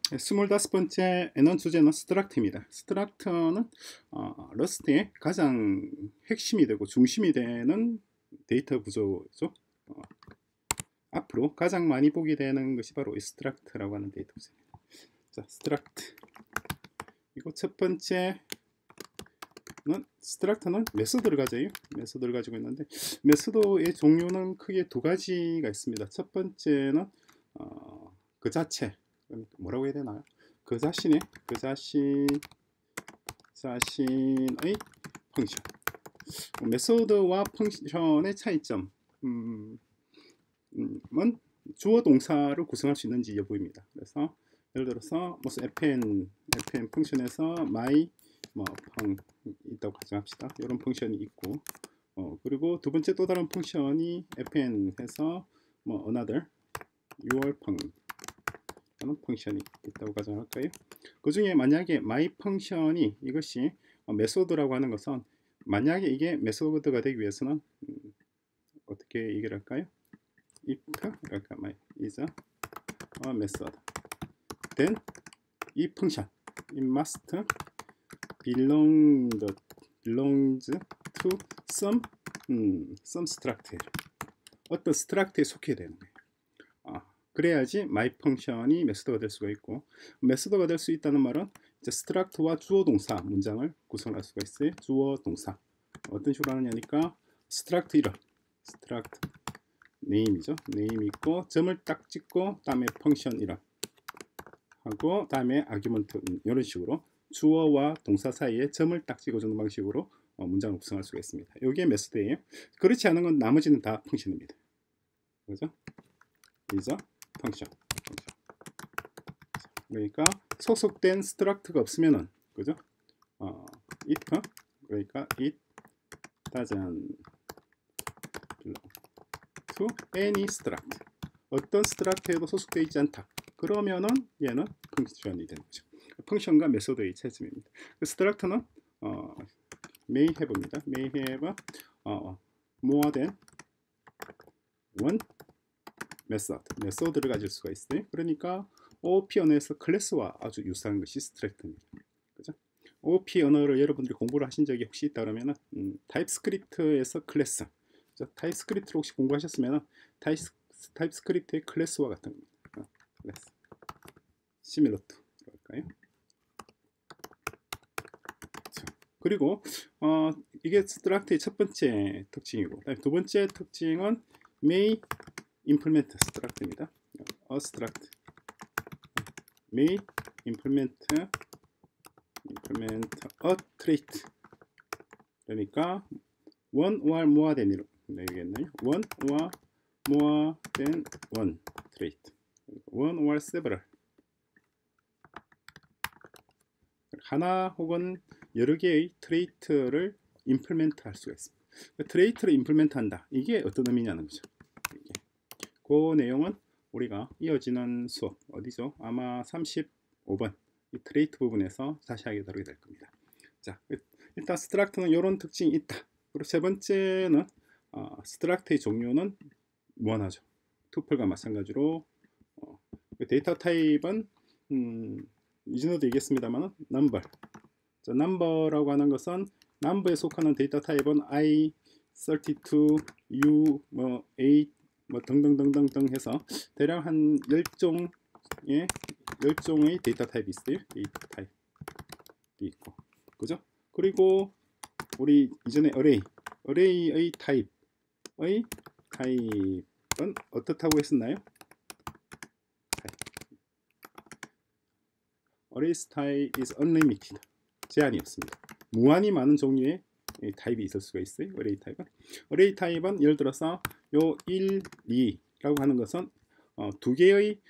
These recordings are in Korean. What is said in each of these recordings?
25번째에는 주제는 스트럭트입니다. 스트럭트는 러스트의 가장 핵심이 되고 중심이 되는 데이터 구조죠. 앞으로 가장 많이 보게 되는 것이 바로 이 스트럭트라고 하는 데이터 구조입니다. 자, 스트럭트. 이거 첫 번째는 스트럭트는 메소드를 가져요. 메소드를 가지고 있는데 메소드의 종류는 크게 두 가지가 있습니다. 첫 번째는 그 자체, 뭐라고 해야 되나요? 그 자신의 펑션. 메소드와 펑션의 차이점 주어 동사를 구성할 수 있는지 여부입니다. 그래서 예를 들어서 무슨 fn 펑션에서 my 펑 있다고 가정합시다. 이런 펑션이 있고 그리고 두 번째 또 다른 펑션이 fn에서 another your 펑 라는 펑션이 있다고 가정할까요? 그 중에 만약에 my 펑션이 이것이 메소드라고 하는 것은 만약에 이게 메소드가 되기 위해서는 어떻게 얘기를 할까요? if 그러니까 my is a method then 이 펑션 it must belongs to some struct 어떤 스트럭트에 속해야 되는 거예요. 그래야지 my 펑션이 메소드가 될 수가 있고 메소드가 될 수 있다는 말은 이제 스트럭트와 주어 동사 문장을 구성할 수가 있어요. 주어 동사 어떤 식으로 하느냐니까 스트럭트 이름 스트럭트 네임이죠. 네임 있고 점을 딱 찍고 다음에 펑션 이름 하고 다음에 아규먼트 이런 식으로 주어와 동사 사이에 점을 딱 찍어주는 방식으로 문장을 구성할 수가 있습니다. 이게 메소드예요. 그렇지 않은 건 나머지는 다 펑션입니다. 그죠? is a 펑션. 그러니까 소속된 스트럭트가 없으면은 그죠? if 그러니까 it doesn't belong to any struct 어떤 스트럭트에도 소속되어 있지 않다. 그러면은 얘는 펑션이 되는 거죠. 펑션과 메소드의 차이점입니다. 그 스트럭트는 may have입니다. may have more than one 메소드를 가질 수가 있어요. 그러니까 OOP 언어에서 클래스와 아주 유사한 것이 스트럭트입니다. 그죠? OOP 언어를 여러분들이 공부를 하신 적이 혹시 있다 그러면은 타입스크립트에서 클래스 타입스크립트를 혹시 공부하셨으면 타입스크립트의 클래스와 같은 겁니다. 클래스 similar to 할까요? 그리고 이게 스트럭트의 첫 번째 특징이고 두 번째 특징은 may implement struct입니다. a struct may implement a trait 그러니까 one or more than이라고 되겠네요. one or more than one trait one or several 하나 혹은 여러 개의 트레이트를 임플멘트 할 수가 있습니다. 트레이트를 임플멘트 한다. 이게 어떤 의미냐는 거죠. 그 내용은 우리가 이어지는 수업 어디죠? 아마 35번 이 트레이트 부분에서 자세하게 다루게 될 겁니다. 자, 일단 스트럭트는 이런 특징이 있다. 그리고 세 번째는 스트럭트의 종류는 무한하죠. 투플과 마찬가지로 데이터 타입은 이전에도 얘기했습니다만 number. 자, number라고 하는 것은 number에 속하는 데이터 타입은 I, 32, U, 8 등등등등등 해서 대략 한 10종의 데이터 타입이 있어요. 데이터 타입이 있고 그죠? 그리고 우리 이전에 array의 타입은 어떻다고 했었나요? array type is unlimited 제한이 없습니다. 무한히 많은 종류의 타입이 있을 수가 있어요. array 타입은 예를 들어서 요 1, 2라고 하는 것은 두 개의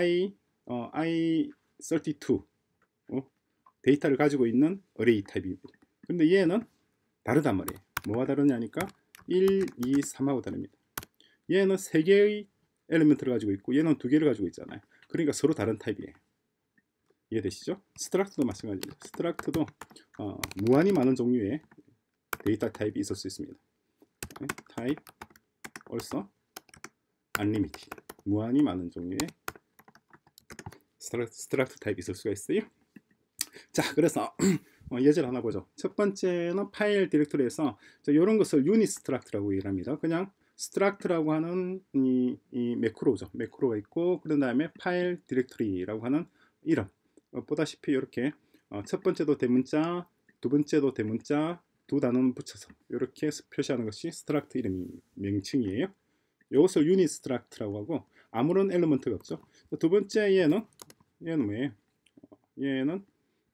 i32 데이터를 가지고 있는 array 타입입니다. 근데 얘는 다르단 말이에요. 뭐가 다르냐니까 1, 2, 3하고 다릅니다. 얘는 3개의 엘리먼트를 가지고 있고 얘는 2개를 가지고 있잖아요. 그러니까 서로 다른 타입이에요. 이해되시죠? 스트럭트도 마찬가지입니다. 스트럭트도 무한히 많은 종류의 데이터 타입이 있을 수 있습니다. 타입 also unlimited 무한히 많은 종류의 스트럭트 타입이 있을 수가 있어요. 자, 그래서 예제를 하나 보죠. 첫 번째는 파일 디렉토리에서 이런 것을 유닛 스트럭트라고 얘기를 합니다. 그냥 스트럭트라고 하는 이 매크로죠. 매크로가 있고, 그런 다음에 파일 디렉토리라고 하는 이름. 보다시피 이렇게 첫 번째도 대문자, 두 번째도 대문자, 두 단어는 붙여서 이렇게 표시하는 것이 스트럭트 이름 명칭이에요. 이것을 유닛 스트럭트라고 하고, 아무런 엘리먼트가 없죠. 두 번째 얘는 뭐예요? 얘는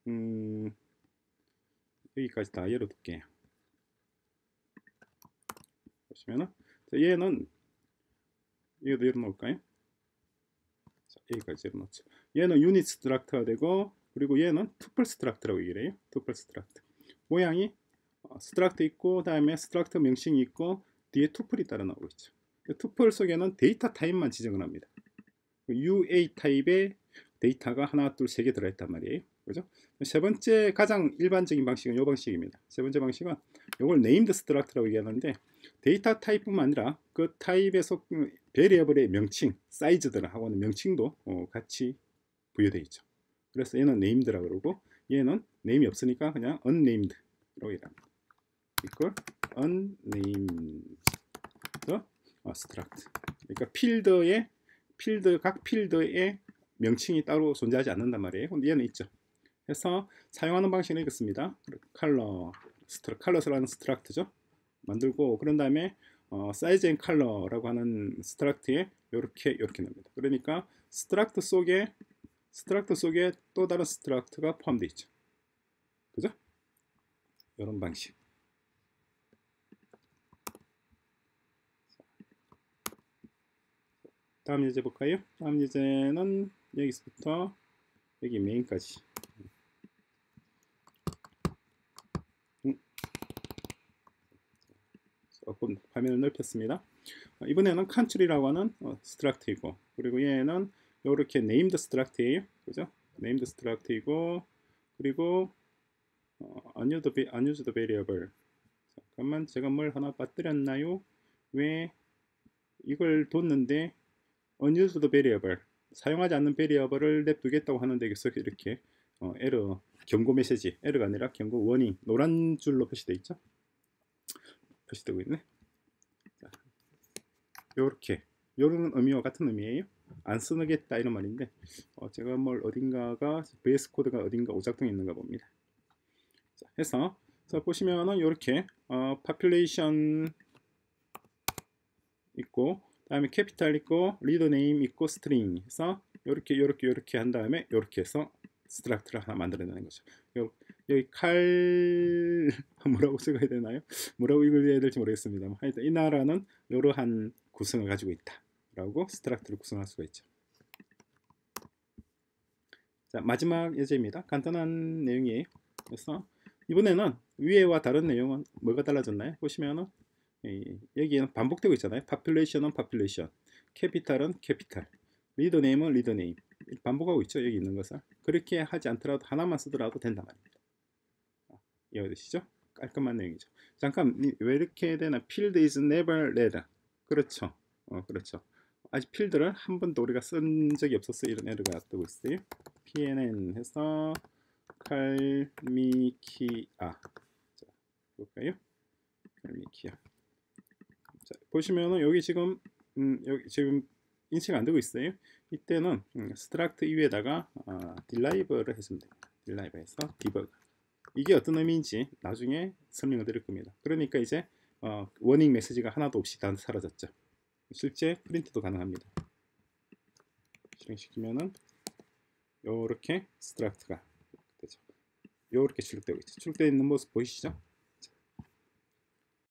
여기까지 다 열어둘게요. 보시면은 얘는 이것도 열어놓을까요? 자, 여기까지 열어놓죠. 얘는 유닛 스트럭트가 되고, 그리고 얘는 투플 스트럭트라고 얘기를 해요. 투플 스트럭트. 모양이 스트럭트 있고, 다음에 스트럭트 명칭이 있고, 뒤에 투플이 따라 나오고 있죠. 투플 속에는 데이터 타입만 지정을 합니다. UA 타입의 데이터가 하나, 둘, 세 개 들어있단 말이에요. 그죠? 세 번째 가장 일반적인 방식은 이 방식입니다. 세 번째 방식은 이걸 named struct라고 얘기하는데, 데이터 타입뿐만 아니라 그 타입에 속 베리어블의 명칭, 사이즈들하고는 명칭도 같이 부여되어 있죠. 그래서 얘는 named라고 그러고, 얘는 name이 없으니까 그냥 unnamed라고 얘기합니다. 이걸 unnamed struct. 그러니까 각 필드의 명칭이 따로 존재하지 않는단 말이에요. 근데 얘는 있죠. 해서 사용하는 방식은 이렇습니다. 컬러스라는 스트럭트죠. 만들고, 그런 다음에 사이즈 앤 컬러라고 하는 스트럭트에 이렇게 넣습니다. 그러니까 스트럭트 속에 또 다른 스트럭트가 포함되어 있죠. 그죠? 이런 방식. 다음 예제 볼까요? 다음 예제는 여기서부터 여기 메인까지. 조금 화면을 넓혔습니다. 이번에는 country라고 하는 스트럭트이고, 그리고 얘는 이렇게 named 스트럭트예요. 그죠? named 스트럭트이고, 그리고 unused variable. 잠깐만, 제가 뭘 하나 빠뜨렸나요? 왜 이걸 뒀는데 unused variable, 사용하지 않는 베리어블을 냅두겠다고 하는데 계속 이렇게 에러, 경고 메시지, 에러가 아니라 경고 워닝, 노란 줄로 표시되어 있죠. 표시되고 있네. 자, 요렇게, 요런 의미와 같은 의미예요. 안 쓰겠다 이런 말인데, 제가 뭘 어딘가가 VS 코드가 어딘가 오작동이 있는가 봅니다. 자, 해서 보시면은 요렇게 population 있고, 다음에 캐피탈 있고, 리더 네임 있고, 스트링 해서 요렇게 한 다음에 요렇게 해서 스트럭트를 하나 만들어내는 거죠. 여기 칼 뭐라고 써야 되나요? 뭐라고 읽어야 될지 모르겠습니다. 하여튼 이 나라는 이러한 구성을 가지고 있다 라고 스트럭트를 구성할 수가 있죠. 자, 마지막 예제입니다. 간단한 내용이에요. 그래서 이번에는 위에와 다른 내용은 뭐가 달라졌나요? 보시면은 여기에는 반복되고 있잖아요. population은 population, capital은 capital, 리더 네임은 리더 네임. 반복하고 있죠. 여기 있는 것을. 그렇게 하지 않더라도 하나만 쓰더라도 된단 말입니다. 이해되시죠? 깔끔한 내용이죠. 잠깐, 왜 이렇게 되나? field is never read. 그렇죠. 그렇죠. 아직 필드를 한 번도 우리가 쓴 적이 없었어. 이런 에러가 뜨고 있어요. pnn 해서 칼미키아. 자, 볼까요? 칼미키아. 자, 보시면은 여기 지금 인식 안 되고 있어요. 이때는 스트럭트 이외에다가 딜라이버를 해주면 됩니다. 딜라이버에서 디버그. 이게 어떤 의미인지 나중에 설명을 드릴 겁니다. 그러니까 이제 워닝 메시지가 하나도 없이 다 사라졌죠. 실제 프린트도 가능합니다. 실행시키면은 요렇게 스트럭트가 되죠. 요렇게 출력되고 있죠. 출력되어 있는 모습 보이시죠?